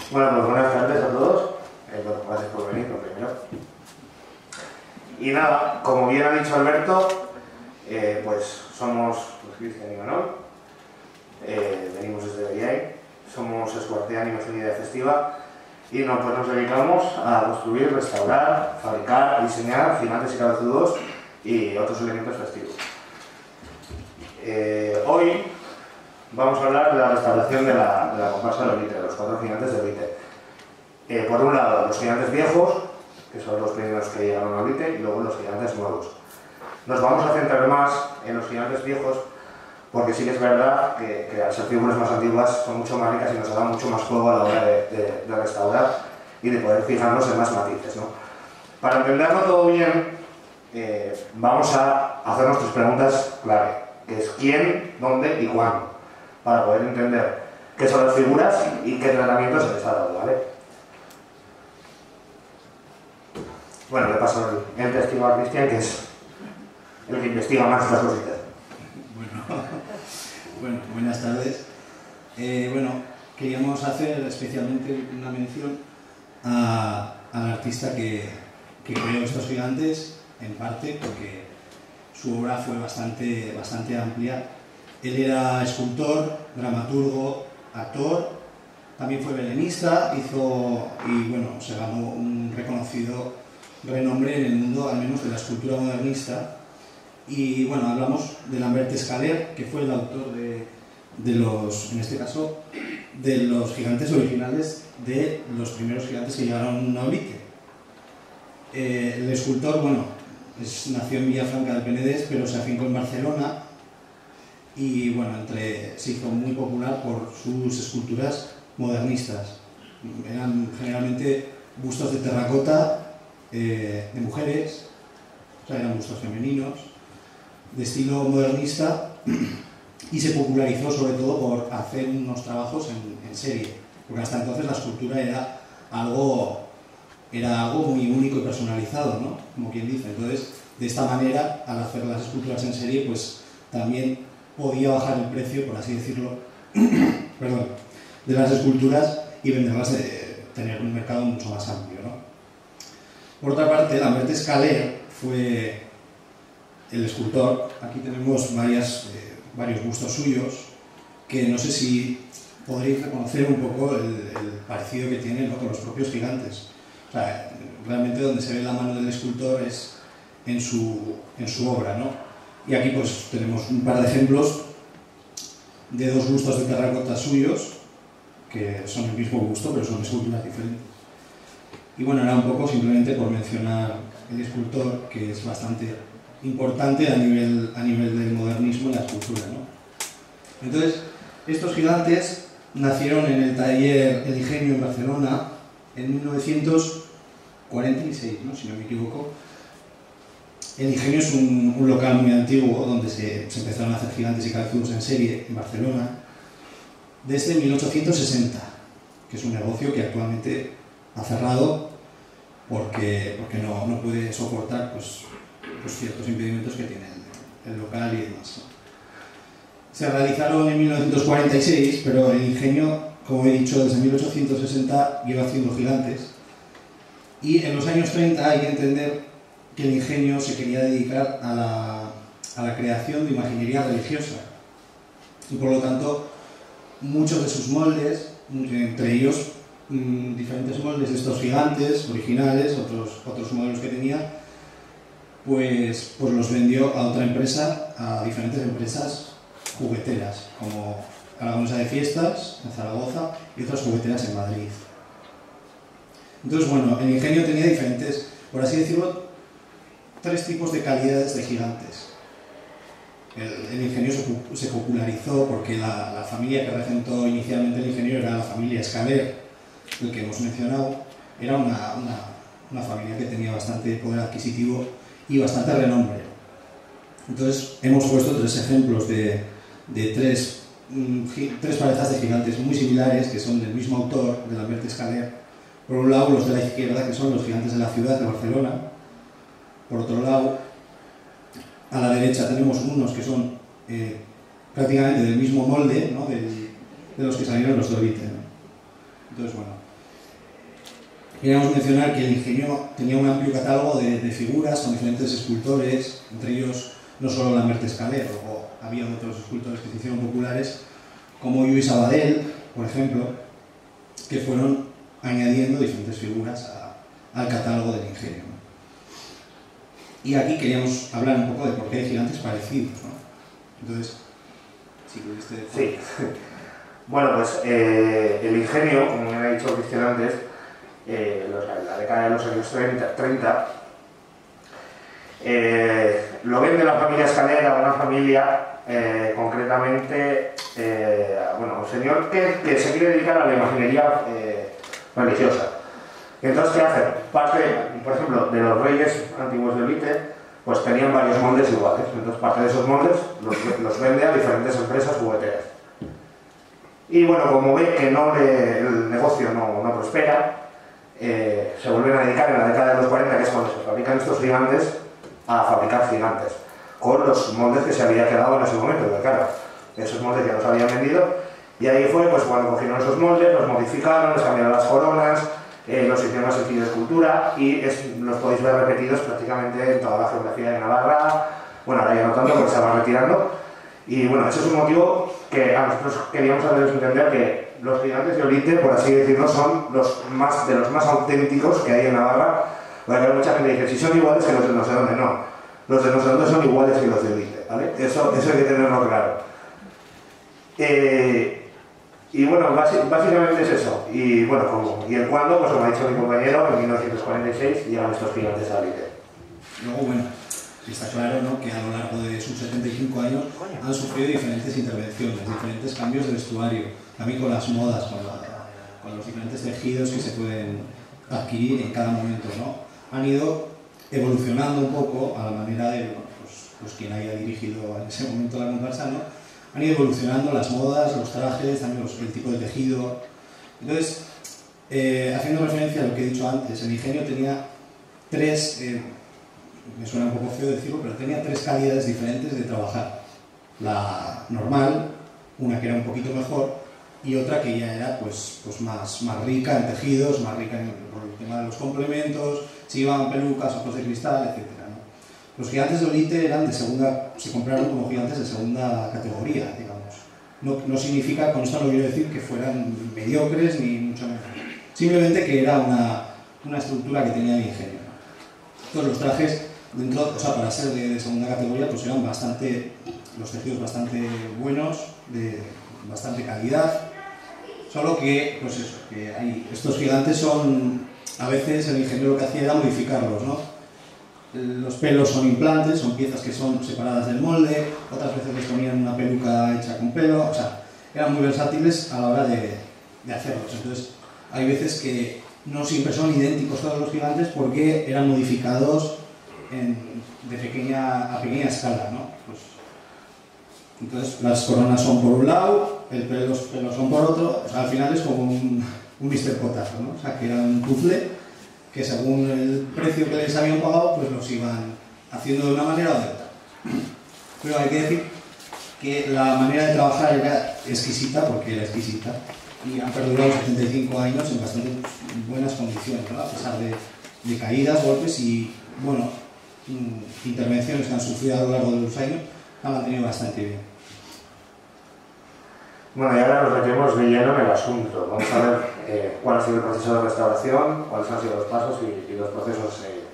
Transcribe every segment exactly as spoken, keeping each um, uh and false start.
Bueno, pues buenas tardes a todos. Eh, bueno, gracias por venir, lo primero. Y nada, como bien ha dicho Alberto, eh, pues somos pues, Cristian y Manuel. Eh, venimos desde Bellay, somos Escuartean y Mecenidad Festiva y no, pues nos dedicamos a construir, restaurar, fabricar, diseñar gigantes y cabezudos y otros elementos festivos. Eh, hoy vamos a hablar de la restauración de la, de la comparsa de Olite, de los cuatro gigantes de Olite. Eh, por un lado, los gigantes viejos, que son los primeros que llegaron a Olite, y luego los gigantes nuevos. Nos vamos a centrar más en los gigantes viejos, porque sí que es verdad que, que al ser figuras más antiguas son mucho más ricas y nos dan mucho más juego a la hora de, de, de restaurar y de poder fijarnos en más matices, ¿no? Para entenderlo todo bien, eh, vamos a hacer nuestras preguntas clave, que es quién, dónde y cuándo, para poder entender qué son las figuras y qué tratamiento se les ha dado, ¿vale? Bueno, le paso el, el testigo a Cristian, que es el que investiga más estas cositas. Bueno, bueno, buenas tardes. Eh, bueno, queríamos hacer especialmente una mención a, al artista que, que creó estos gigantes, en parte porque su obra fue bastante, bastante amplia. Él era escultor, dramaturgo, actor, también fue belenista, hizo y bueno, se ganó un reconocido renombre en el mundo, al menos de la escultura modernista. Y bueno, hablamos de Lambert Escaler, que fue el autor de, de los, en este caso, de los gigantes originales, de los primeros gigantes que llegaron a Olite. Eh, el escultor, bueno, es, nació en Villafranca del Penedès, pero se afincó en Barcelona y bueno, entre, se hizo muy popular por sus esculturas modernistas. Eran generalmente bustos de terracota, eh, de mujeres, o sea, eran bustos femeninos, de estilo modernista, y se popularizó sobre todo por hacer unos trabajos en, en serie, porque hasta entonces la escultura era algo, era algo muy único y personalizado, ¿no? Como quien dice. Entonces, de esta manera, al hacer las esculturas en serie, pues también podía bajar el precio, por así decirlo, perdón, de las esculturas y venderlas, de tener un mercado mucho más amplio, ¿no? Por otra parte, Lambert Escaler fue el escultor. Aquí tenemos varias, eh, varios bustos suyos, que no sé si podréis reconocer un poco el, el parecido que tiene, ¿no?, con los propios gigantes. O sea, realmente donde se ve la mano del escultor es en su, en su obra, ¿no? Y aquí pues tenemos un par de ejemplos de dos bustos de terracota suyos, que son el mismo busto, pero son esculturas diferentes. Y bueno, era un poco simplemente por mencionar el escultor, que es bastante importante a nivel, a nivel del modernismo en la escultura, ¿no? Entonces, estos gigantes nacieron en el taller El Ingenio en Barcelona en mil novecientos cuarenta y seis, ¿no?, si no me equivoco. El Ingenio es un, un local muy antiguo donde se, se empezaron a hacer gigantes y cabezudos en serie en Barcelona desde mil ochocientos sesenta, que es un negocio que actualmente ha cerrado porque, porque no, no puede soportar pues, pues ciertos impedimentos que tiene el, el local y demás. Se realizaron en mil novecientos cuarenta y seis, pero el Ingenio, como he dicho, desde mil ochocientos sesenta lleva haciendo gigantes, y en los años treinta hay que entender que el Ingenio se quería dedicar a la, a la creación de imaginería religiosa, y por lo tanto muchos de sus moldes, entre ellos mmm, diferentes moldes de estos gigantes originales, otros, otros modelos que tenía, pues, pues los vendió a otra empresa, a diferentes empresas jugueteras, como Aragonesa de Fiestas en Zaragoza y otras jugueteras en Madrid. Entonces, bueno, el Ingenio tenía diferentes, por así decirlo, tres tipos de calidades de gigantes. El, el Ingenio se, se popularizó porque la, la familia que regentó inicialmente el Ingenio era la familia Escaler, el que hemos mencionado. Era una, una, una familia que tenía bastante poder adquisitivo y bastante renombre. Entonces, hemos puesto tres ejemplos de, de tres, mm, tres parejas de gigantes muy similares, que son del mismo autor, de Lambert Escaler. Por un lado, los de la izquierda, que son los gigantes de la ciudad de Barcelona. Por otro lado, a la derecha tenemos unos que son eh, prácticamente del mismo molde, ¿no?, de, de los que salieron los de Olite, ¿no? Entonces, bueno, queríamos mencionar que el ingenio tenía un amplio catálogo de, de figuras con diferentes escultores, entre ellos no solo Lambert Escaler, o había otros escultores que se hicieron populares, como Lluís Abadel, por ejemplo, que fueron añadiendo diferentes figuras a, al catálogo del ingenio, ¿no? Y aquí queríamos hablar un poco de por qué hay gigantes parecidos, ¿no? Entonces, si pudiste decir... Sí. Bueno, pues eh, el ingenio, como me ha dicho Cristian antes, eh, los, la década de los años treinta, eh, lo vende la familia Escalera, una familia eh, concretamente, eh, bueno, un señor que, que se quiere dedicar a la imaginería eh, religiosa. Entonces, ¿qué hacen? Parte, por ejemplo, de los reyes antiguos de Olite, pues tenían varios moldes iguales. Entonces, parte de esos moldes los, los vende a diferentes empresas jugueteras. Y bueno, como ve que no le, el negocio no, no prospera, eh, se vuelven a dedicar en la década de los cuarenta, que es cuando se fabrican estos gigantes, a fabricar gigantes, con los moldes que se había quedado en ese momento, porque claro, esos moldes ya los habían vendido, y ahí fue pues cuando cogieron esos moldes, los modificaron, les cambiaron las coronas, eh, los hicieron más sencillo de escultura, y es, los podéis ver repetidos prácticamente en toda la geografía de Navarra. Bueno, ahora ya no tanto porque se van retirando, y bueno, ese es un motivo que a nosotros queríamos hacerles entender que los gigantes de Olite, por así decirlo, son los más, de los más auténticos que hay en Navarra. Porque hay mucha gente que dice, si son iguales que los de no sé dónde, no. Los de no sé dónde son iguales que los de Olite, ¿vale? Eso, eso hay que tenerlo claro. Eh, y bueno, básicamente es eso. Y bueno, como, y el cuándo, pues como ha dicho mi compañero, en mil novecientos cuarenta y seis llegan estos gigantes a Olite. Luego, bueno, está claro, ¿no?, que a lo largo de sus setenta y cinco años han sufrido diferentes intervenciones, diferentes cambios de vestuario, también con las modas, con, la, con los diferentes tejidos que se pueden adquirir en cada momento, ¿no? Han ido evolucionando un poco a la manera de, bueno, pues, pues quien haya dirigido en ese momento la comparsa, ¿no? Han ido evolucionando las modas, los trajes, también los, el tipo de tejido. Entonces, eh, haciendo referencia a lo que he dicho antes, el ingenio tenía tres, eh, me suena un poco feo decirlo, pero tenía tres calidades diferentes de trabajar. La normal, una que era un poquito mejor, y otra que ya era pues, pues más, más rica en tejidos, más rica en el, por el tema de los complementos, si iban pelucas, ojos de cristal, etcétera, ¿no? Los gigantes de Olite eran de segunda, se compraron como gigantes de segunda categoría, digamos. No, no significa, con esto no quiero decir que fueran mediocres ni mucho menos. Simplemente que era una, una estructura que tenía el ingenio, ¿no? Entonces los trajes, dentro, o sea, para ser de, de segunda categoría, pues eran bastante, los tejidos bastante buenos, de bastante calidad. Solo que, pues eso, que hay, estos gigantes son, a veces el ingeniero lo que hacía era modificarlos, ¿no? Los pelos son implantes, son piezas que son separadas del molde, otras veces les ponían una peluca hecha con pelo, o sea, eran muy versátiles a la hora de, de hacerlos. Entonces, hay veces que no siempre son idénticos todos los gigantes porque eran modificados en, de pequeña a pequeña escala, ¿no? Pues, entonces, las coronas son por un lado, el pelo, los pelos son por otro, o sea, al final es como un, un mister Potato, ¿no? O sea, que era un puzzle que según el precio que les habían pagado, pues los iban haciendo de una manera o de otra. Pero hay que decir que la manera de trabajar era exquisita, porque era exquisita, y han perdurado setenta y cinco años en bastante buenas condiciones, ¿no? A pesar de, de caídas, golpes y, bueno, intervenciones que han sufrido a lo largo de los años, han mantenido bastante bien. Bueno, y ahora nos metemos de lleno en el asunto. Vamos a ver eh, cuál ha sido el proceso de restauración, cuáles han sido los pasos y, y los procesos seguidos.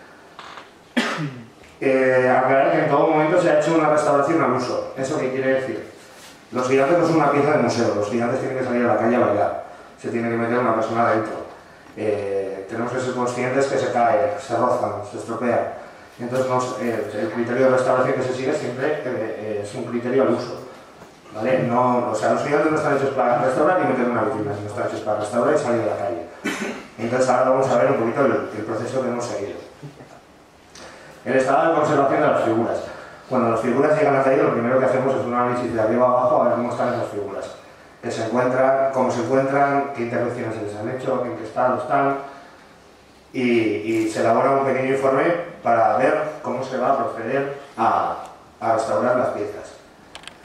Eh, aclarar que en todo momento se ha hecho una restauración al uso. ¿Eso qué quiere decir? Los gigantes no son una pieza de museo, los gigantes tienen que salir a la calle a bailar, se tiene que meter una persona dentro. Eh, tenemos que ser conscientes que se caen, se rozan, se estropean. Entonces nos, eh, el criterio de restauración que se sigue siempre eh, eh, es un criterio al uso. ¿Vale? No, o sea, los gigantes no están hechos para restaurar y meter una vitrina, sino están hechos para restaurar y salir de la calle. Entonces ahora vamos a ver un poquito el, el proceso que hemos seguido. El estado de conservación de las figuras. Cuando las figuras llegan a la calle, lo primero que hacemos es un análisis de arriba abajo a ver cómo están esas figuras. Que se encuentran, cómo se encuentran, qué intervenciones se les han hecho, en qué estado están. Y, y se elabora un pequeño informe para ver cómo se va a proceder a, a restaurar las piezas.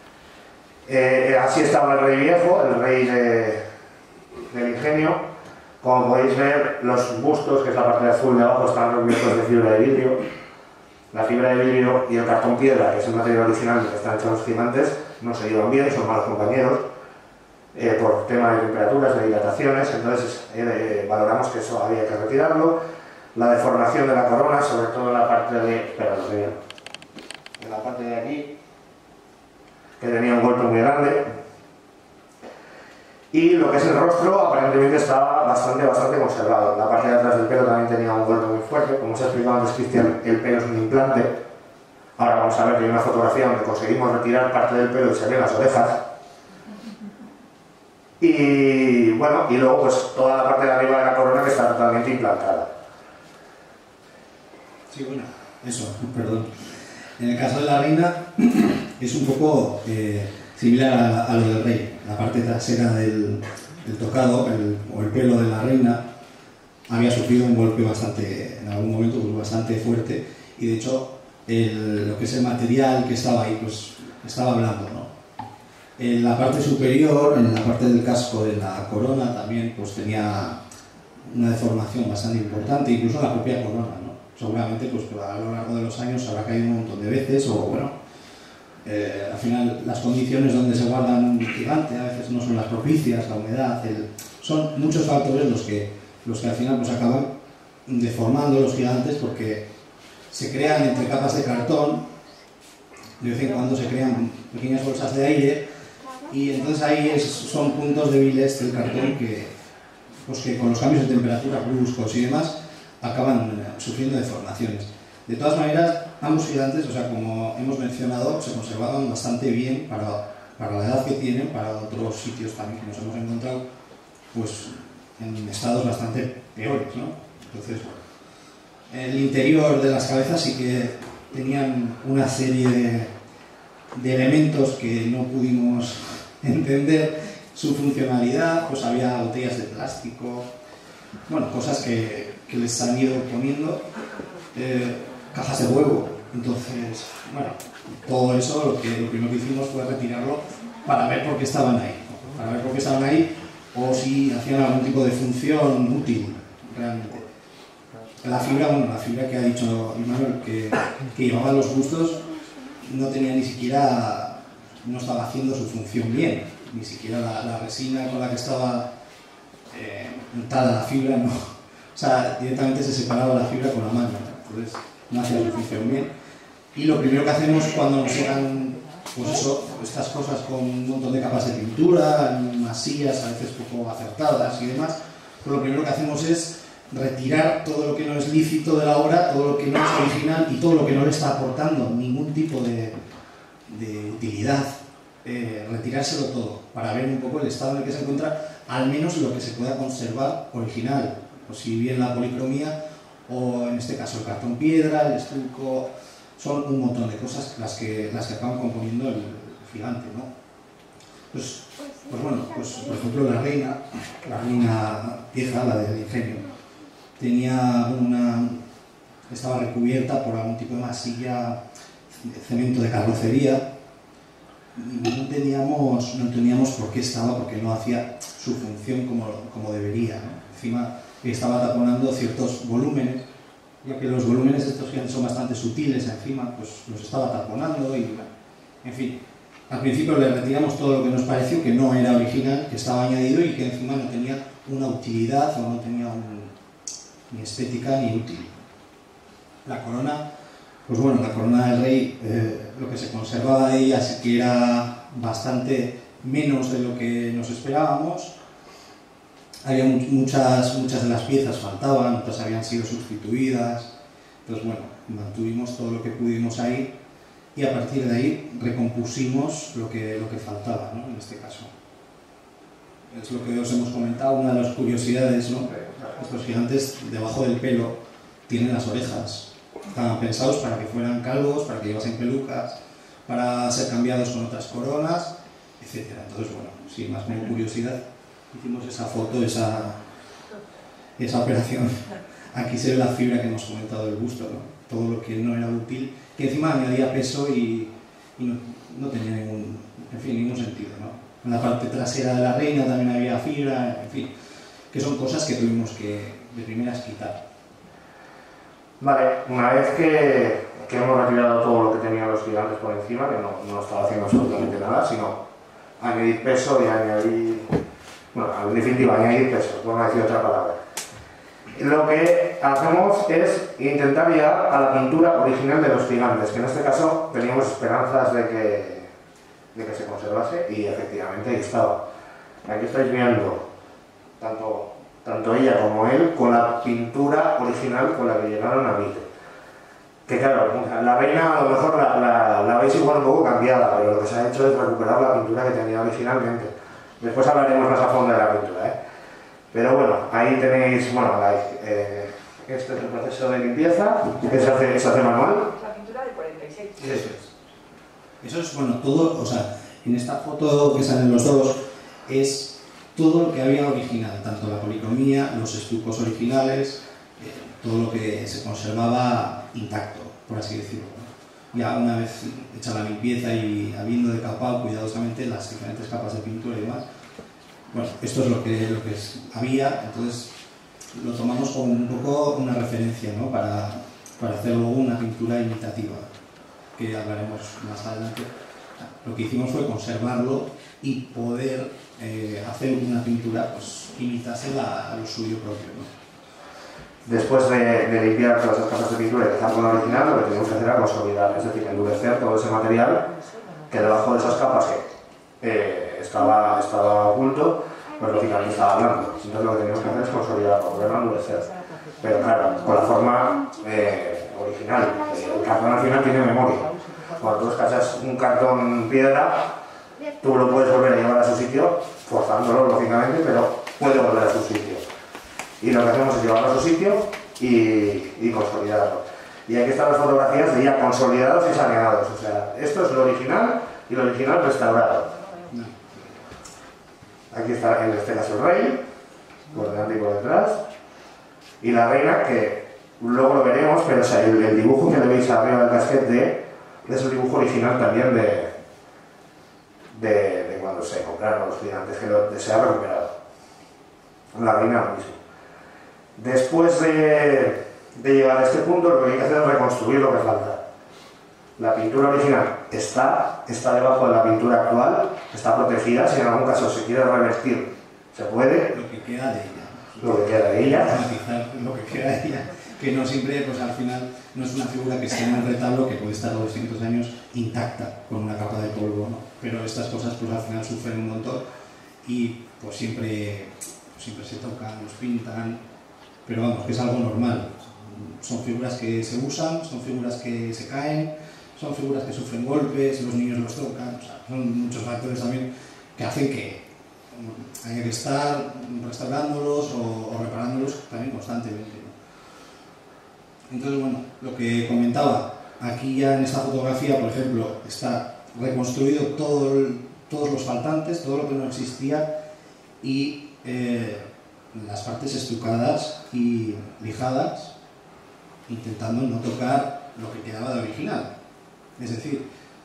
Eh, así estaba el rey viejo, el rey de, del ingenio. Como podéis ver, los bustos, que es la parte azul de abajo, están recubiertos de fibra de vidrio. La fibra de vidrio y el cartón piedra, que es el material original del que están hechos los gigantes, no se llevan bien, son malos compañeros, eh, por tema de temperaturas, de dilataciones, entonces eh, eh, valoramos que eso había que retirarlo. La deformación de la corona, sobre todo en la parte de... Espera, lo sé en la parte de aquí, que tenía un golpe muy grande. Y lo que es el rostro, aparentemente estaba bastante, bastante conservado. La parte de atrás del pelo también tenía un golpe muy fuerte. Como os he explicado antes, Cristian, el pelo es un implante. Ahora vamos a ver que hay una fotografía donde conseguimos retirar parte del pelo y se ven las orejas. Y bueno, y luego pues toda la parte de arriba de la corona que está totalmente implantada. Sí, bueno, eso, perdón. En el caso de la reina es un poco eh, similar a, a lo del rey. La parte trasera del, del tocado, el, o el pelo de la reina, había sufrido un golpe bastante, en algún momento pues, bastante fuerte, y de hecho el, lo que es el material que estaba ahí pues estaba blando, ¿no? En la parte superior, en la parte del casco de la corona también pues tenía una deformación bastante importante, incluso la propia corona, ¿no? Seguramente pues a lo largo de los años habrá caído un montón de veces, o bueno, eh, al final las condiciones donde se guardan un gigante a veces no son las propicias, la humedad, el, son muchos factores los que, los que al final pues acaban deformando los gigantes, porque se crean entre capas de cartón, de vez en cuando se crean pequeñas bolsas de aire, y entonces ahí es, son puntos débiles del cartón que, pues que con los cambios de temperatura bruscos y demás acaban sufriendo deformaciones. De todas maneras, ambos gigantes, o sea, como hemos mencionado, se conservaban bastante bien para, para la edad que tienen, para otros sitios también que nos hemos encontrado, pues en estados bastante peores, ¿no? Entonces, bueno, el interior de las cabezas sí que tenían una serie de, de elementos que no pudimos entender su funcionalidad, pues había botellas de plástico, bueno, cosas que, que les han ido poniendo, eh, cajas de huevo. Entonces, bueno, todo eso lo, que, lo primero que hicimos fue retirarlo para ver por qué estaban ahí, ¿no? Para ver por qué estaban ahí o si hacían algún tipo de función útil realmente. La fibra, bueno, la fibra que ha dicho Imanol que, que llevaba los bustos no tenía ni siquiera, no estaba haciendo su función bien, ni siquiera la, la resina con la que estaba eh, untada la fibra, no. O sea, directamente se separaba la fibra con la mano, ¿no? Entonces no hacía su función bien. Y lo primero que hacemos cuando nos llegan, pues eso, estas cosas con un montón de capas de pintura, masillas a veces poco acertadas y demás, pues lo primero que hacemos es retirar todo lo que no es lícito de la obra, todo lo que no es original y todo lo que no le está aportando ningún tipo de, de utilidad, eh, retirárselo todo para ver un poco el estado en el que se encuentra, al menos lo que se pueda conservar original, o si bien la policromía o en este caso el cartón piedra, el estuco, son un montón de cosas las que, las que acaban componiendo el gigante, ¿no? Pues, pues bueno, pues por ejemplo la reina, la reina vieja, la del ingenio, tenía una, estaba recubierta por algún tipo de masilla, de cemento de carrocería, y no entendíamos, no entendíamos por qué estaba, porque no hacía su función como, como debería, ¿no? Encima estaba taponando ciertos volúmenes, ya que los volúmenes de estos gigantes son bastante sutiles, encima pues los estaba taponando y, en fin, al principio le retiramos todo lo que nos pareció que no era original, que estaba añadido y que encima no tenía una utilidad o no tenía un, ni estética ni útil. La corona, pues bueno, la corona del rey, eh, lo que se conservaba de ella sí que era bastante menos de lo que nos esperábamos. Había muchas, muchas de las piezas faltaban, otras habían sido sustituidas. Entonces, bueno, mantuvimos todo lo que pudimos ahí y a partir de ahí recompusimos lo que, lo que faltaba, ¿no? En este caso. Es lo que os hemos comentado, una de las curiosidades, ¿no? Estos gigantes, debajo del pelo, tienen las orejas. Estaban pensados para que fueran calvos, para que llevasen pelucas, para ser cambiados con otras coronas, etcétera. Entonces, bueno, sin más como curiosidad, hicimos esa foto, esa, esa operación. Aquí se ve la fibra que hemos comentado del busto, ¿no? Todo lo que no era útil, que encima añadía peso y, y no, no tenía ningún, en fin, ningún sentido, ¿no? En la parte trasera de la reina también había fibra, en fin. que son cosas que tuvimos que de primeras quitar. Vale, una vez que, que hemos retirado todo lo que tenían los gigantes por encima, que no, no estaba haciendo absolutamente nada, sino añadir peso y añadir, bueno, en definitiva, añadir peso, por no decir otra palabra. Lo que hacemos es intentar llegar a la pintura original de los gigantes, que en este caso teníamos esperanzas de que, de que se conservase, y efectivamente ahí estaba. Aquí estáis viendo tanto, tanto ella como él con la pintura original con la que llegaron a Vite. Que claro, la reina a lo mejor la, la, la veis igual un poco cambiada, pero lo que se ha hecho es recuperar la pintura que tenía originalmente. Después hablaremos más a fondo de la pintura, ¿eh? Pero bueno, ahí tenéis, bueno, la, eh, este es el proceso de limpieza, que se hace, se hace manual. La pintura del cuarenta y seis. Eso es. Eso es, bueno, todo, o sea, en esta foto que salen los dos, es todo lo que había original, tanto la policromía, los estucos originales, eh, todo lo que se conservaba intacto, por así decirlo, ¿no? Ya una vez hecha la limpieza y habiendo decapado cuidadosamente las diferentes capas de pintura y demás, bueno, esto es lo que, lo que es, había, entonces lo tomamos como un poco una referencia, ¿no? para, para hacer luego una pintura imitativa, que hablaremos más adelante. Lo que hicimos fue conservarlo y poder eh, hacer una pintura pues, que imitase la, a lo suyo propio, ¿no? Después de, de limpiar todas esas capas de pintura y dejar con la original, lo que tenemos que hacer era consolidar, es decir, endurecer todo ese material que debajo de esas capas que eh, estaba, estaba oculto, pues lógicamente estaba blando. Entonces lo que teníamos que hacer es consolidarlo, volverlo a endurecer. Pero claro, con la forma eh, original. El cartón al final tiene memoria. Cuando tú escachas un cartón piedra, tú lo puedes volver a llevar a su sitio, forzándolo lógicamente, pero puede volver a su sitio. Y lo que hacemos es llevarlo a su sitio y, y consolidarlo. Y aquí están las fotografías de ya consolidados y saneados. O sea, esto es lo original y lo original restaurado. Aquí está en este caso el rey, por delante y por detrás. Y la reina, que luego lo veremos, pero o sea, el, el dibujo que le veis arriba del casquete es el dibujo original también de, de, de cuando se compraron los gigantes, que lo, se ha recuperado. La reina lo mismo. Después de, de llegar a este punto, lo que hay que hacer es reconstruir lo que falta. La pintura original está, está debajo de la pintura actual, está protegida, si en algún caso se quiere revertir, se puede. Lo que queda de ella. Lo que queda de ella. Lo que queda de ella. Que no siempre, pues al final, no es una figura que esté en el retablo que puede estar doscientos años intacta, con una capa de polvo, ¿no? Pero estas cosas, pues al final sufren un montón y pues siempre, pues, siempre se tocan, los pintan, pero vamos, que es algo normal. Son figuras que se usan, son figuras que se caen, son figuras que sufren golpes, los niños los tocan, o sea, son muchos factores también que hacen que haya que estar restaurándolos o, o reparándolos también constantemente, ¿no? Entonces, bueno, lo que comentaba, aquí ya en esta fotografía, por ejemplo, está reconstruido todo el, todos los faltantes, todo lo que no existía y eh, las partes estucadas y lijadas, intentando no tocar lo que quedaba de original. Es decir,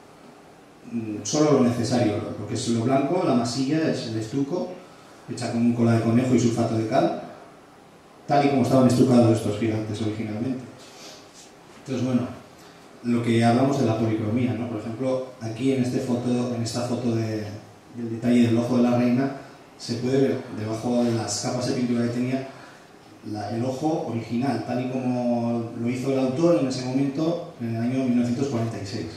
solo lo necesario, lo que es lo blanco, la masilla, es el estuco, hecha con cola de conejo y sulfato de cal, tal y como estaban estucados estos gigantes originalmente. Entonces, bueno, lo que hablamos de la policromía, ¿no? Por ejemplo, aquí en, este foto, en esta foto de, del detalle del ojo de la reina, se puede ver debajo de las capas de pintura que tenía la, el ojo original, tal y como lo hizo el autor en ese momento, en el año mil novecientos cuarenta y seis.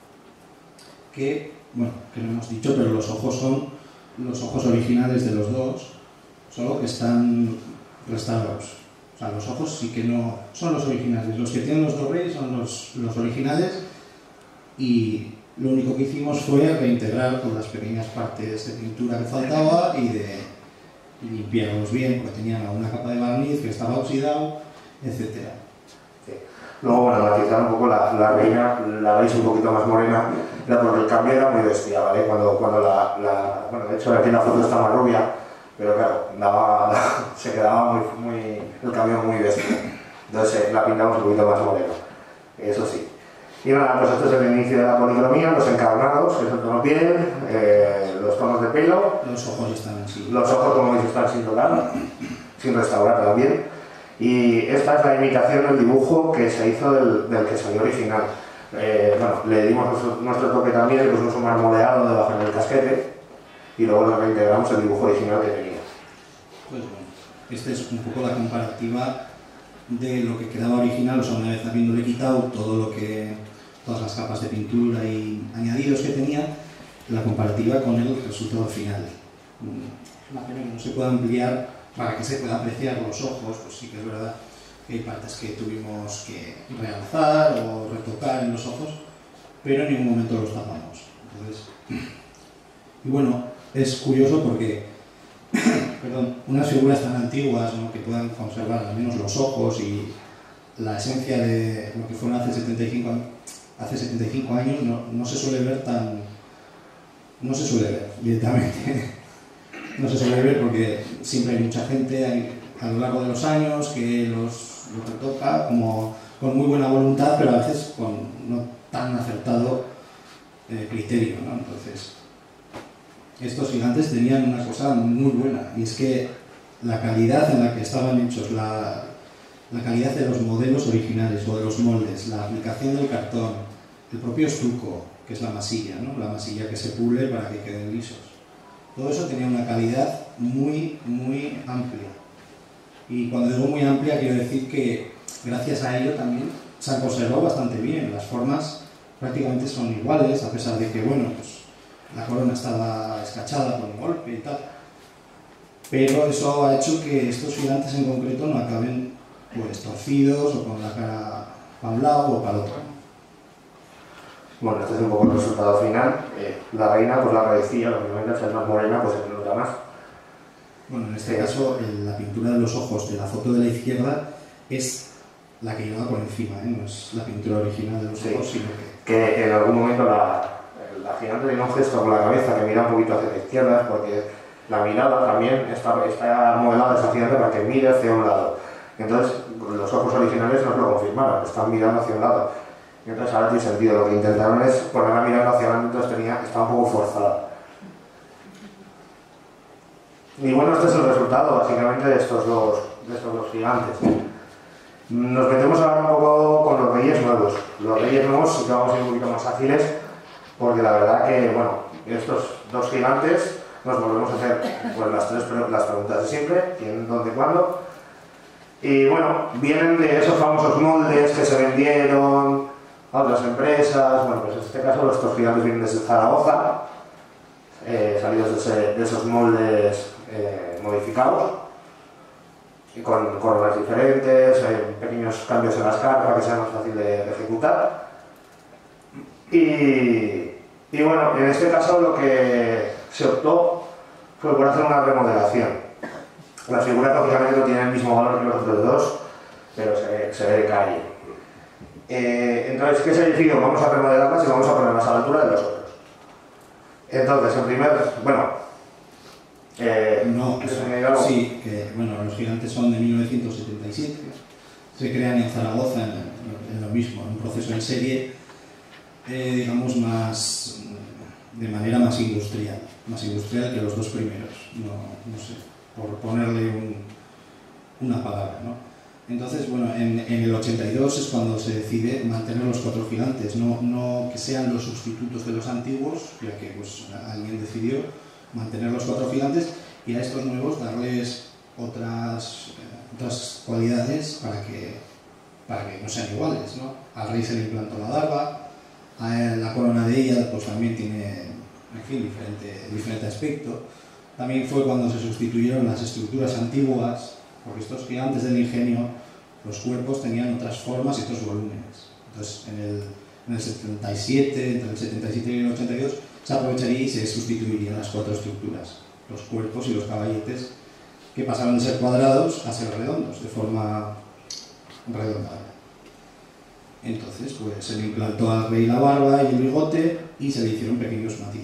Que, bueno, que no hemos dicho, pero los ojos son los ojos originales de los dos, solo que están restaurados. O sea, los ojos sí que no son los originales. Los que tienen los dos reyes son los, los originales y lo único que hicimos fue reintegrar con las pequeñas partes de pintura que faltaba y de y limpiarlos bien, porque tenían alguna capa de barniz que estaba oxidado, etcétera. Sí. Luego, bueno, matizar un poco la, la reina, la veis un poquito más morena, era porque el cambio era muy bestia, ¿vale? Cuando, cuando la, la, bueno, de hecho aquí la foto está más rubia, pero claro, daba, se quedaba muy, muy, el cambio muy bestia. Entonces la pintamos un poquito más morena, eso sí. Y nada, pues esto es el inicio de la policromía, los encarnados, que es el tono piel, eh, los tonos de de pelo. Los ojos están así. Los ojos, como veis, están sin tocar, sin restaurar también. Y esta es la imitación del dibujo que se hizo del, del que salió original. Eh, bueno, le dimos nuestro, nuestro toque también, le pusimos un marmoleado debajo en el casquete y luego le reintegramos el dibujo original que tenía. Pues bueno, esta es un poco la comparativa de lo que quedaba original, o sea, una vez habiéndole quitado todo lo que, todas las capas de pintura y añadidos que tenía, la comparativa con el resultado final. Es una pena que no se pueda ampliar para que se pueda apreciar los ojos, pues sí que es verdad que hay partes que tuvimos que realzar o retocar en los ojos, pero en ningún momento los tapamos. Entonces, y bueno, es curioso porque perdón, unas figuras tan antiguas, ¿no?, que puedan conservar al menos los ojos y la esencia de lo que fueron hace setenta y cinco, hace setenta y cinco años, no, no se suele ver tan... no se suele ver directamente. No se suele ver porque siempre hay mucha gente hay, a lo largo de los años que los, los retoca como, con muy buena voluntad, pero a veces con no tan acertado eh, criterio, ¿no? Entonces, estos gigantes tenían una cosa muy buena, y es que la calidad en la que estaban hechos, la, la calidad de los modelos originales o de los moldes, la aplicación del cartón, el propio estuco, que es la masilla, ¿no?, la masilla que se pule para que queden lisos. Todo eso tenía una calidad muy, muy amplia. Y cuando digo muy amplia, quiero decir que gracias a ello también se han conservado bastante bien. Las formas prácticamente son iguales, a pesar de que, bueno, pues la corona estaba escachada por un golpe y tal. Pero eso ha hecho que estos gigantes en concreto no acaben pues torcidos o con la cara para un lado o para el otro. Bueno, este es un poco el resultado final. Eh, la reina, pues la raicilla, lógicamente, al ser más morena, pues se nota más. Bueno, en este caso, el, la pintura de los ojos de la foto de la izquierda es la que lleva por encima, ¿eh? No es la pintura original de los sí, ojos, sino que... que en algún momento la, la gigante tiene un gesto con la cabeza que mira un poquito hacia la izquierda, porque la mirada también está, está modelada esa gigante para que mire hacia un lado. Entonces, los ojos originales nos lo confirmaron, están mirando hacia un lado. Entonces ahora tiene sentido, lo que intentaron es ponerla mirando hacia adelante, entonces tenía, estaba un poco forzada. Y bueno, este es el resultado básicamente de estos dos, de estos dos gigantes. Nos metemos ahora un poco con los reyes nuevos. Los reyes nuevos sí que vamos a ir un poquito más ágiles, porque la verdad que, bueno, estos dos gigantes nos volvemos a hacer pues, las tres las preguntas de siempre, quién, dónde, cuándo. Y bueno, vienen de esos famosos moldes que se vendieron a otras empresas. Bueno, pues en este caso estos gigantes vienen desde Zaragoza, eh, salidos de, ese, de esos moldes eh, modificados, y con coronas diferentes, eh, pequeños cambios en las caras para que sea más fácil de, de ejecutar. Y, y bueno, en este caso lo que se optó fue por hacer una remodelación. Las figuras lógicamente no tienen el mismo valor que los otros dos, pero se, se ve de calle. Eh, entonces, ¿qué se decidió? Vamos a remodelarlas y vamos a ponerlas a la altura de los otros. Entonces, en primer, bueno, eh, no, eso, sí, que bueno, los gigantes son de mil novecientos setenta y siete, se crean en Zaragoza en, en lo mismo, en un proceso en serie, eh, digamos, más, de manera más industrial, más industrial que los dos primeros, no, no sé, por ponerle un, una palabra, ¿no? Entonces, bueno, en, en el ochenta y dos es cuando se decide mantener los cuatro gigantes, no, no que sean los sustitutos de los antiguos, ya que pues, alguien decidió mantener los cuatro gigantes y a estos nuevos darles otras, eh, otras cualidades para que, para que no sean iguales, ¿no? Al rey se le implantó la barba, a la corona de ella pues también tiene, en fin, diferente, diferente aspecto. También fue cuando se sustituyeron las estructuras antiguas, porque estos gigantes del ingenio, los cuerpos tenían otras formas y otros volúmenes. Entonces, en el, en el setenta y siete, entre el setenta y siete y el ochenta y dos, se aprovecharía y se sustituirían las cuatro estructuras, los cuerpos y los caballetes, que pasaron de ser cuadrados a ser redondos, de forma redonda. Entonces, pues se le implantó al rey la barba y el bigote y se le hicieron pequeños matices.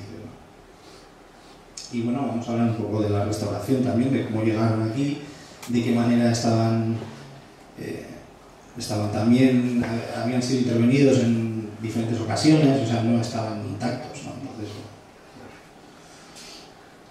Y bueno, vamos a hablar un poco de la restauración también, de cómo llegaron aquí, de qué manera estaban, eh, estaban también, habían sido intervenidos en diferentes ocasiones, o sea, no estaban intactos, ¿no? Entonces,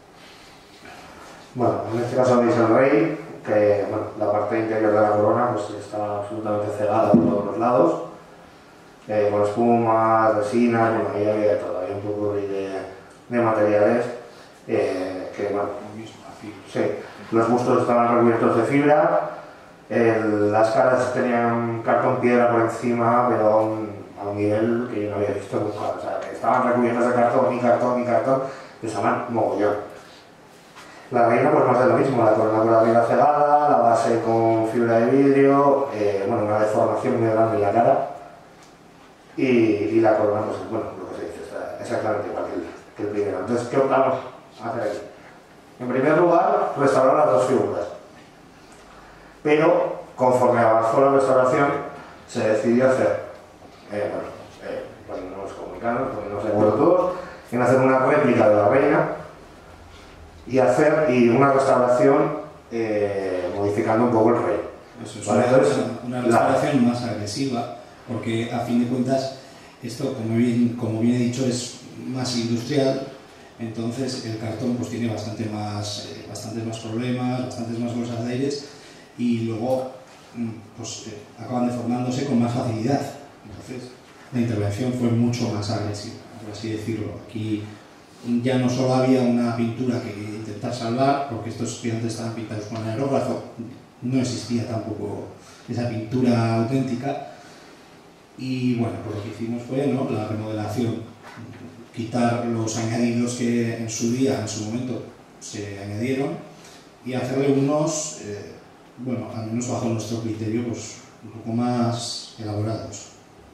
Bueno, en este caso veis el rey, que bueno, la parte interior de la corona pues está absolutamente cegada por todos los lados, eh, con espumas, resinas, bueno, ahí había de todo, había un poco de, de materiales eh, que, bueno, sí, los bustos estaban recubiertos de fibra, el, las caras tenían cartón piedra por encima, pero a un, a un nivel que yo no había visto nunca, o sea, estaban recubiertos de cartón y cartón y cartón, pesaban mogollón. La reina pues más de lo mismo, la corona por arriba cegada, la base con fibra de vidrio, eh, bueno, una deformación muy grande en la cara y, y la corona pues bueno, lo que se dice, está exactamente igual que el, que el primero. Entonces, ¿qué optamos a hacer aquí? En primer lugar, restaurar las dos figuras, pero conforme avanzó la restauración se decidió hacer, eh, bueno, eh, bueno, no nos comunicamos, porque no se acuerdan todos, en hacer una réplica de la reina y hacer y una restauración eh, modificando un poco el rey. Eso es, ¿vale? una, Entonces, una restauración la... más agresiva, porque a fin de cuentas esto, como bien, como bien he dicho, es más industrial, entonces el cartón pues tiene bastante más, eh, bastantes más problemas, bastantes más bolsas de aires y luego pues, eh, acaban deformándose con más facilidad. Entonces la intervención fue mucho más agresiva, por así decirlo. Aquí ya no solo había una pintura que intentar salvar, porque estos gigantes estaban pintados con aerógrafo, no existía tampoco esa pintura auténtica, y bueno, pues lo que hicimos fue, ¿no?, la remodelación, quitar los añadidos que en su día, en su momento, se añadieron, y hacerle unos, eh, bueno, al menos bajo nuestro criterio, pues un poco más elaborados.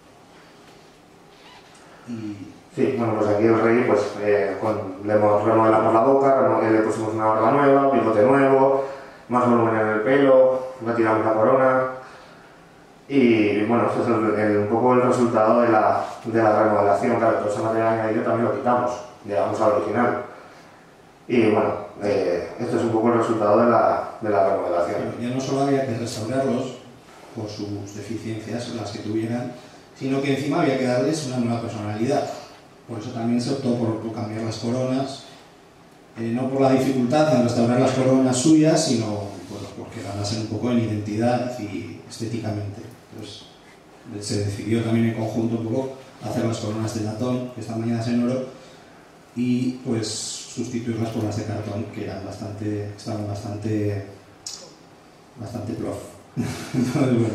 Y... Sí, bueno, pues aquí el rey, pues eh, con, le remodelamos la boca, le pusimos una barba nueva, bigote nuevo, más volumen en el pelo, retiramos la corona y bueno, este es el, el, un poco el resultado de la, de la remodelación. Claro, todo ese material añadido también lo quitamos, llegamos al original y bueno, eh, esto es un poco el resultado de la, de la remodelación. Ya no solo había que restaurarlos por sus deficiencias, las que tuvieran, sino que encima había que darles una nueva personalidad. Por eso también se optó por, por cambiar las coronas, eh, no por la dificultad en restaurar las coronas suyas, sino bueno, porque ganasen un poco en identidad y estéticamente. Entonces, se decidió también en conjunto un poco hacer las coronas de latón, que están bañadas en oro, y pues sustituirlas por las de cartón, que eran bastante, estaban bastante, bastante plof. Entonces, bueno,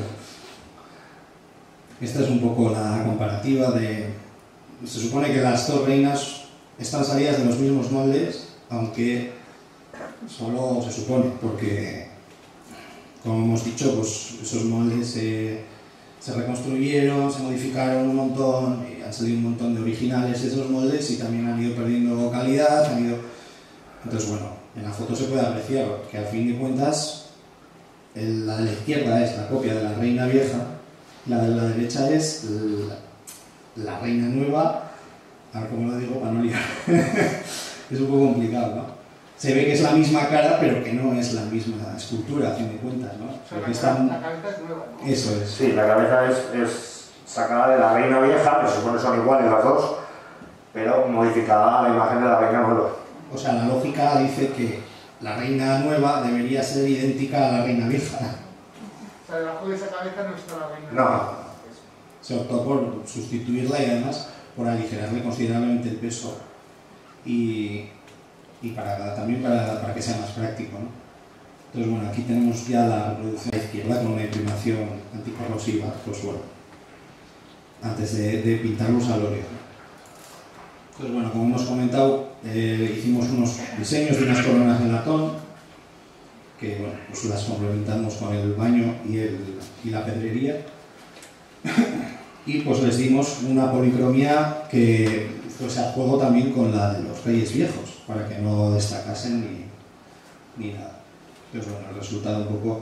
esta es un poco la comparativa de... Se supone que las dos reinas están salidas de los mismos moldes, aunque solo se supone, porque, como hemos dicho, pues esos moldes se, se reconstruyeron, se modificaron un montón, y han salido un montón de originales de esos moldes y también han ido perdiendo calidad, han ido... Entonces, bueno, en la foto se puede apreciar que al fin de cuentas el, la de la izquierda es la copia de la reina vieja, la de la derecha es la, la reina nueva. A ver cómo lo digo para no liar. Es un poco complicado, ¿no? Se ve que es la misma cara, pero que no es la misma escultura, a fin de cuentas, ¿no? O sea, Porque la, están... la cabeza es nueva, ¿no? Eso es. Sí, la cabeza es, es sacada de la reina vieja, que se supone son iguales las dos, pero modificada a la imagen de la reina nueva. O sea, la lógica dice que la reina nueva debería ser idéntica a la reina vieja. O sea, debajo de esa cabeza no está la reina. No. Se optó por sustituirla y además por aligerarle considerablemente el peso y, y para, también para, para que sea más práctico, ¿no? Entonces, bueno, aquí tenemos ya la reproducción a la izquierda con una imprimación anticorrosiva, pues bueno, antes de, de pintarlos al óleo. Entonces, bueno, como hemos comentado, eh, hicimos unos diseños de unas coronas en latón, que bueno, pues las complementamos con el baño y, el, y la pedrería. Y pues les dimos una policromía que fuese a juego también con la de los reyes viejos, para que no destacasen ni, ni nada. Entonces, bueno, el resultado un poco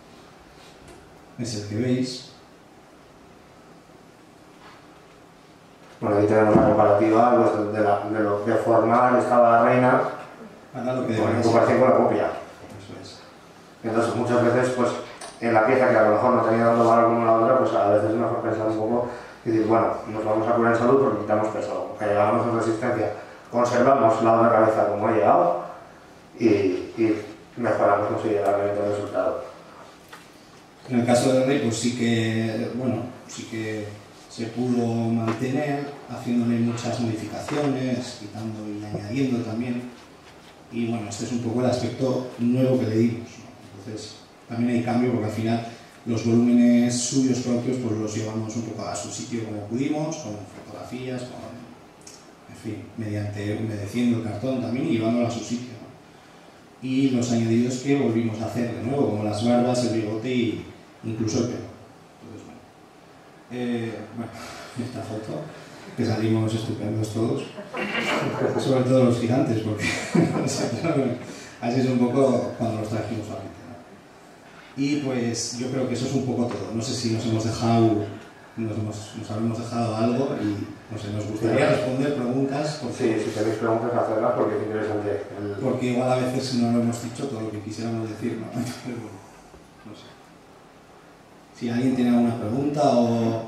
es el que veis. Bueno, ahí tenemos la comparativa pues, de, la, de lo que forma estaba la reina Para lo que en debería comparación con la copia. Eso es. Entonces, muchas veces, pues, en la pieza que a lo mejor no tenía tanto valor como la otra, pues a veces es mejor pensar un poco y decir, bueno, nos vamos a curar en salud porque quitamos peso, que llegamos en resistencia, conservamos la otra cabeza como ha llegado y, y mejoramos considerablemente el resultado. En el caso del Rey, pues sí que, bueno, sí que se pudo mantener haciéndole muchas modificaciones, quitando y añadiendo también. Y bueno, este es un poco el aspecto nuevo que le dimos, ¿no? Entonces, también hay cambio porque al final los volúmenes suyos propios pues los llevamos un poco a su sitio como pudimos, con fotografías, con, en fin, mediante humedeciendo el cartón también y llevándolo a su sitio, ¿no? Y los añadidos que volvimos a hacer de nuevo, como las barbas, el bigote y incluso el pelo. Entonces, bueno, eh, bueno, esta foto, que salimos estupendos todos, sobre todo los gigantes, porque así es un poco cuando los trajimos a la gente, ¿no? Y pues yo creo que eso es un poco todo. No sé si nos hemos dejado, nos, hemos, nos habremos dejado algo y no sé, nos gustaría responder preguntas. Porque, sí, si tenéis preguntas, hacerlas porque es interesante. El... Porque igual a veces no lo hemos dicho todo lo que quisiéramos decir, ¿no? Entonces, bueno, no sé. Si alguien tiene alguna pregunta o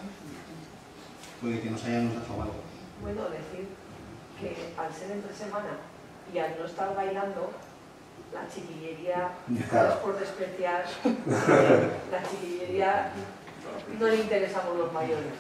puede que nos hayamos dejado algo. Bueno, decir que al ser entre semana y al no estar bailando, la chiquillería, claro. no es por despreciar, eh, la chiquillería no le interesamos los mayores.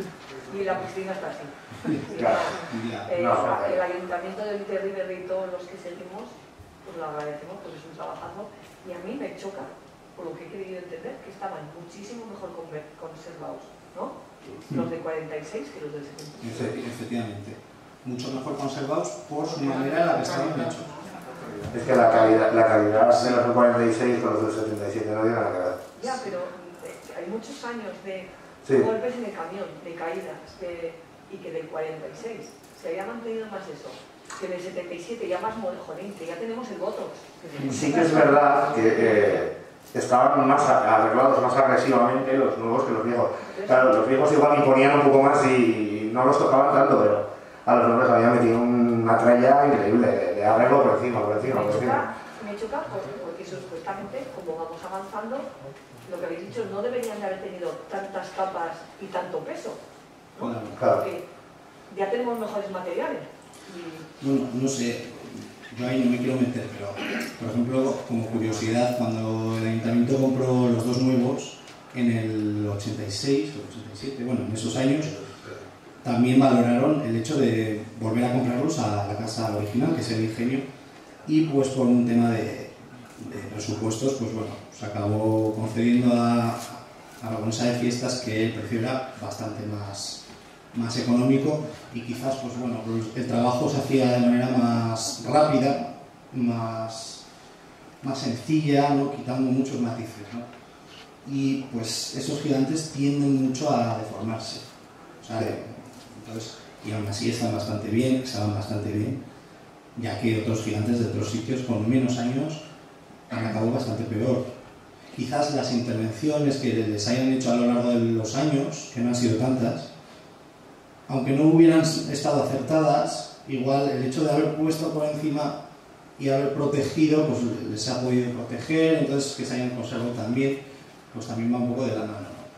Y la piscina está así. Claro. Eh, no, no, el ayuntamiento de Vite Rivera y todos los que seguimos, pues lo agradecemos porque es un trabajazo. Y a mí me choca, por lo que he querido entender, que estaban muchísimo mejor conservados, ¿no? Los de cuarenta y seis que los del setenta y seis. Efectivamente. Mucho mejor conservados por su manera en la que estaban hechos. Es que la calidad, la calidad de los de cuarenta y seis con los del setenta y siete no tiene nada que ver. Ya, pero eh, hay muchos años de sí. golpes en el camión, de caídas, de, y que del cuarenta y seis se había mantenido más eso. Que del setenta y siete ya más mojonín, que ya tenemos el Botox. Que sí que es verdad que eh, estaban más arreglados más agresivamente los nuevos que los viejos. Claro, los viejos igual imponían un poco más y no los tocaban tanto, pero a los nuevos habían metido una tralla increíble de, de arreglo por encima, por encima, por encima. Me choca porque, porque supuestamente, como vamos avanzando, lo que habéis dicho, no deberían de haber tenido tantas capas y tanto peso, ¿no? Claro. Porque ya tenemos mejores materiales. Y... Bueno, no sé, yo ahí no me quiero meter, pero por ejemplo, como curiosidad, cuando el ayuntamiento compró los dos nuevos en el ochenta y seis o ochenta y siete, bueno, en esos años, también valoraron el hecho de volver a comprarlos a la casa original, que es el Ingenio, y pues por un tema de, de presupuestos, pues bueno, se acabó concediendo a, a la bolsa de fiestas que el precio era bastante más, más económico y quizás pues bueno, el trabajo se hacía de manera más rápida, más, más sencilla, ¿no? Quitando muchos matices, ¿no? Y pues esos gigantes tienden mucho a deformarse, o sea, entonces, y aún así están bastante bien, estaban bastante bien, ya que otros gigantes de otros sitios con menos años han acabado bastante peor. Quizás las intervenciones que les hayan hecho a lo largo de los años, que no han sido tantas, aunque no hubieran estado acertadas, igual el hecho de haber puesto por encima y haber protegido, pues les ha podido proteger, entonces que se hayan conservado también, pues también va un poco de la mano, ¿no?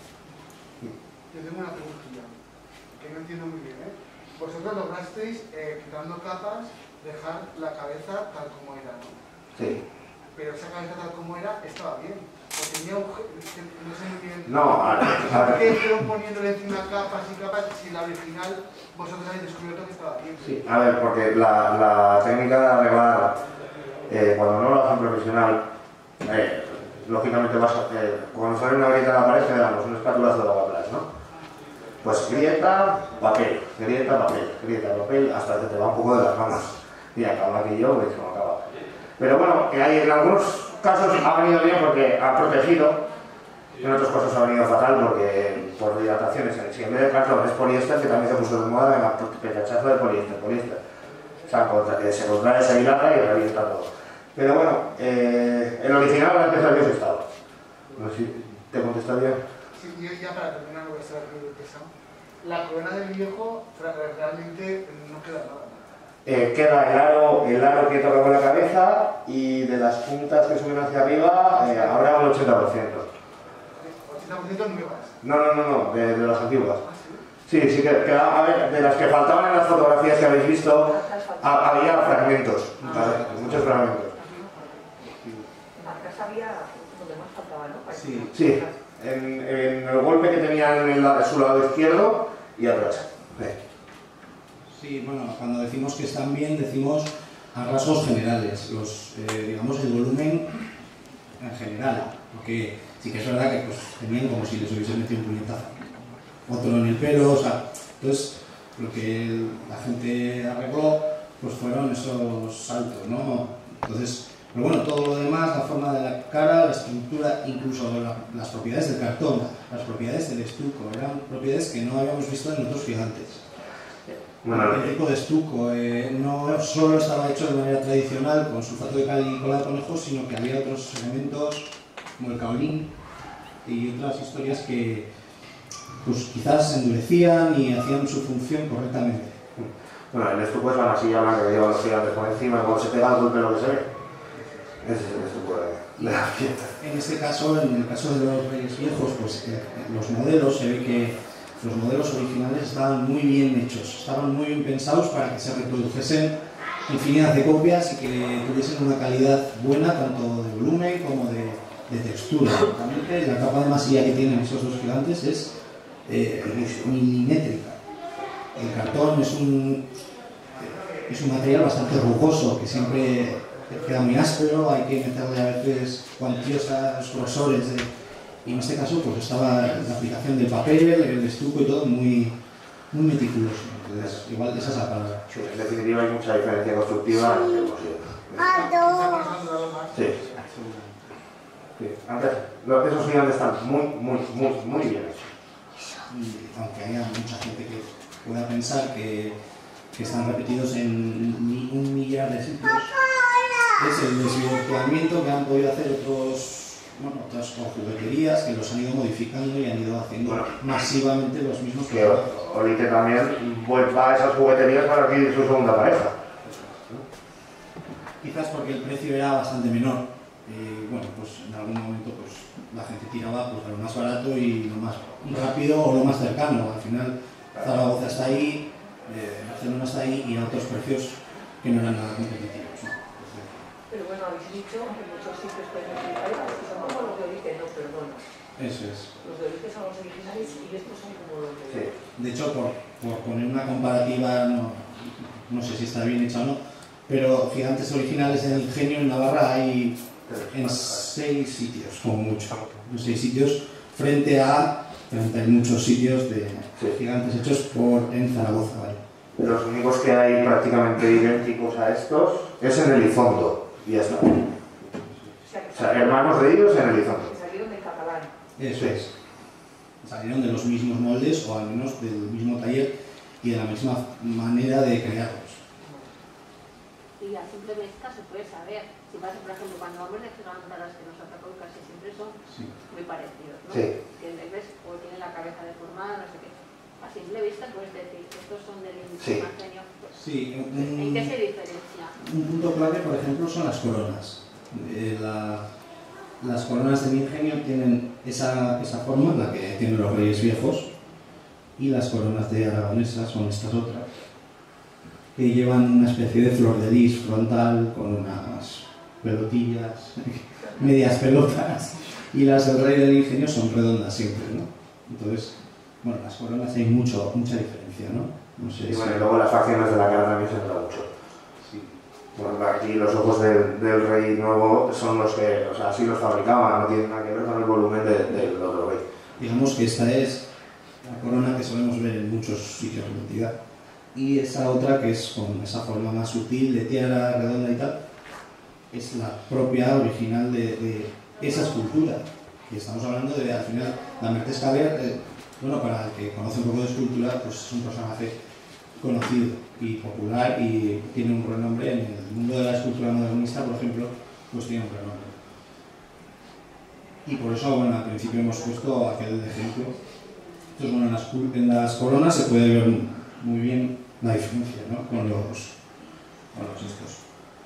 Yo tengo una preguntilla, que no entiendo muy bien, ¿eh? Vosotros lograsteis, eh, quitando capas, dejar la cabeza tal como era, ¿no? Sí. Pero esa cabeza tal como era estaba bien. O tenía agujeros, no sé muy bien. No, a ¿Por qué fueron poniéndole encima capas y capas si la original vosotros habéis descubierto que estaba bien? Sí, a ver, porque la, la técnica de arreglar, eh, cuando no lo hace un profesional, eh, lógicamente vas a, eh, cuando sale una grieta en la pared, te damos un espátulazo de lavaplatos, ¿no? Pues grieta, papel, grieta, papel, grieta, papel, hasta que te va un poco de las manos. Y acaba aquello, ves cómo acaba. Pero bueno, que hay en algunos casos ha venido bien porque ha protegido, y en otros casos ha venido fatal porque por hidrataciones. Si en vez de cartón es poliéster, que también se puso de moda, venga, petachazo de poliéster, poliéster. O sea, contra, eh, se contrae esa hilada y revienta todo. Pero bueno, eh, el original la empresa había estado. No sé si te contesta bien. Sí, y ya para terminar, lo que está pesado. La corona del viejo realmente no queda nada. Eh, queda el aro, el aro que toca con la cabeza y de las puntas que suben hacia arriba eh, habrá un ochenta por ciento. ¿ochenta por ciento nuevas? No, no, no, no, de, de las antiguas. Sí, sí, que, que a ver, de las que faltaban en las fotografías que habéis visto, a, había fragmentos, ¿vale? Muchos fragmentos. había donde más faltaba, ¿no? Para Sí. que- Sí, en, en el golpe que tenían en, la, en su lado izquierdo y atrás. Sí. Sí, bueno, cuando decimos que están bien, decimos a rasgos generales, los, eh, digamos, el volumen en general, porque sí que es verdad que pues, tenían como si les hubiesen metido un puñetazo, otro en el pelo, o sea, entonces lo que el- la gente arregló pues fueron esos saltos, ¿no? Entonces, pero bueno, todo lo demás, la forma de la cara, la estructura, incluso la- las propiedades del cartón, las propiedades del estuco, eran propiedades que no habíamos visto en otros gigantes. Bueno, El tipo de estuco eh, no solo estaba hecho de manera tradicional con sulfato de cal y cola de conejo, sino que había otros elementos como el caolín y otras historias que pues quizás se endurecían y hacían su función correctamente. bueno, el estuco es la masilla blanca que llevan los gigantes por encima, cuando se pega el golpe lo que se ve. Ese es el estuco de, de la fiesta. En este caso, en el caso de los Reyes Viejos, pues eh, los modelos, se ve que los modelos originales estaban muy bien hechos, estaban muy bien pensados para que se reprodujesen infinidad de copias y que tuviesen una calidad buena tanto de volumen como de, de textura. Realmente la capa de masilla que tienen esos dos gigantes es eh, milimétrica. El cartón es un, es un material bastante rugoso que siempre queda muy áspero, hay que meterle a veces cuantiosos grosores de, y en este caso pues estaba la aplicación del papel, el estuco y todo muy, muy meticuloso. Entonces, igual esa es la palabra. Sí, en definitiva hay mucha diferencia constructiva entre los gigantes. Sí. Sí. Antes, lo- esos gigantes están muy, muy, muy, muy bien hechos. Y aunque haya mucha gente que pueda pensar que, que están repetidos en mi- un millar de sitios, es el desvirtuamiento que han podido hacer otros, bueno, otras jugueterías que los han ido modificando y han ido haciendo Bueno. masivamente los mismos Que Olite también vuelva a esas jugueterías para adquirir su segunda pareja. Quizás porque el precio era bastante menor. Y bueno, pues en algún momento pues, la gente tiraba pues, a lo más barato y lo más rápido o lo más cercano. Al final Zaragoza está ahí, eh, Barcelona está ahí y a otros precios que no eran nada competitivos, ¿no? Pero bueno, habéis dicho que muchos sitios pueden utilizar que son como los de Olite, no, perdona. Eso es. Los de Olite son los originales y estos son como los de... Sí. De hecho, por, por poner una comparativa, no, no sé si está bien hecha o no, pero gigantes originales en Ingenio, en Navarra, hay en seis sitios, como mucho. En seis sitios, frente a treinta y muchos sitios de Sí. gigantes hechos por, en Zaragoza. ¿Vale? Los únicos que hay prácticamente idénticos a estos es en Elizondo. Y ya está. O sea, que O sea, hermanos de ellos en Elizondo. que salieron del catalán. Eso Sí. es. Salieron de los mismos moldes o al menos del mismo taller y de la misma manera de crearlos. Y a simple vista se puede saber. Si pasa, por ejemplo, cuando vamos de gigantadas que nos atacó casi siempre son Sí. muy parecidos, ¿no? Sí. Que le ves o tienen la cabeza deformada, no sé qué. A simple vista puedes decir que estos son del Sí. Ingenio. Sí, ¿En un, qué se diferencia? un punto clave, por ejemplo, son las coronas. Eh, la- las coronas del Ingenio tienen esa, esa forma, la que tienen los Reyes Viejos, y las coronas de Aragonesa son estas otras, que llevan una especie de flor de lis frontal con unas pelotillas, medias pelotas, y las del Rey del Ingenio son redondas siempre, ¿no? Entonces, bueno, las coronas hay mucho, mucha diferencia, ¿no? No sé Y si- bueno, y luego las facciones de la cara también se nota mucho. sí. Bueno, aquí los ojos del, del rey nuevo son los que, o sea, así los fabricaban, no tienen nada que ver con el volumen de- del otro rey. Digamos que esta es la corona que solemos ver en muchos sitios de la entidad. Y esa otra, que es con esa forma más sutil, de tiara, redonda y tal, es la propia original de, de esa escultura. Y estamos hablando de, al final, la Mercedes Caber, eh, bueno, para el que conoce un poco de escultura, pues es un personaje conocido y popular y tiene un renombre en el mundo de la escultura modernista, por ejemplo, pues tiene un renombre. Y por eso, bueno, al principio hemos puesto aquel ejemplo. Entonces, bueno, en las, cul- en las coronas se puede ver muy bien la diferencia, ¿no? Con los, con los estos.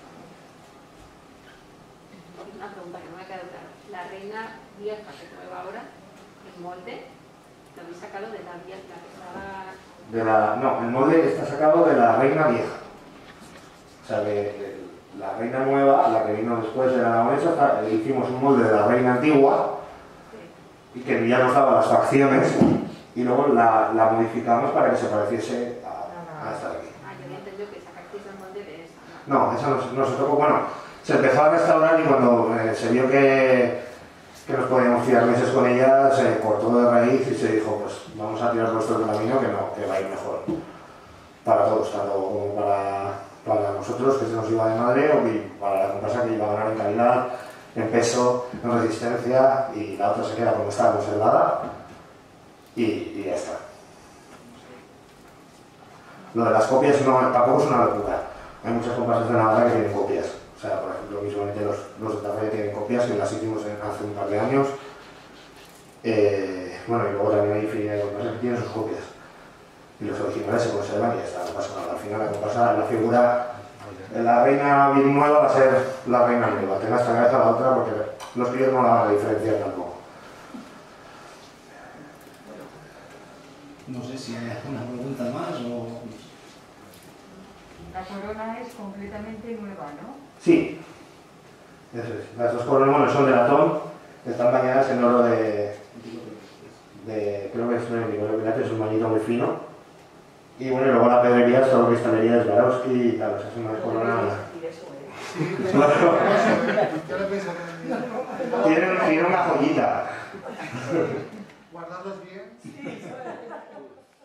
Una pregunta que no me ha quedado clara. La reina vieja que prueba ahora, el molde, lo habéis sacado de la vieja que estaba... De la, no, el molde está sacado de la reina vieja. O sea, de, de la reina nueva, la que vino después de la aragonesa, hicimos un molde de la reina antigua y que ya nos daba las facciones y luego la, la modificamos para que se pareciese a, a esta de aquí. Ah, yo había entendido que sacasteis el molde de esa. No, esa no, no se tocó. Bueno, se empezó a restaurar y cuando eh, se vio que, que nos podíamos tirar meses con ella, se cortó de raíz y se dijo, pues vamos a tirar vuestro camino que no, que va a ir mejor. Para todos, tanto como para, para nosotros, que se nos iba de madre, o que para la comparsa que iba a ganar en calidad, en peso, en resistencia, y la otra se queda como está, conservada, y, y ya está. Lo de las copias no, tampoco es una locura. Hay muchas comparsas de Navarra que tienen copias. O sea, por ejemplo, visualmente los, los de Tafalla tienen copias, que las hicimos en, hace un par de años. Eh, bueno, y luego también hay infinidad de comparsas que tienen sus copias. Y los originales se conservan y ya está, no pasa nada. Al final la comparsa, la figura de la reina bien nueva va a ser la reina nueva. Tenga esta cabeza la otra porque los críos no la van a diferenciar tampoco. No sé si hay alguna pregunta más o... La corona es completamente nueva, ¿no? Sí, eso es. Las dos coronas son de latón, están bañadas en oro de... de creo que es un es un bañito muy fino. Y bueno, y luego la pedrería es todo cristalería de Swarovski y tal, o sea, es una corona... Tiene, tiene una joyita. Guardarlos bien.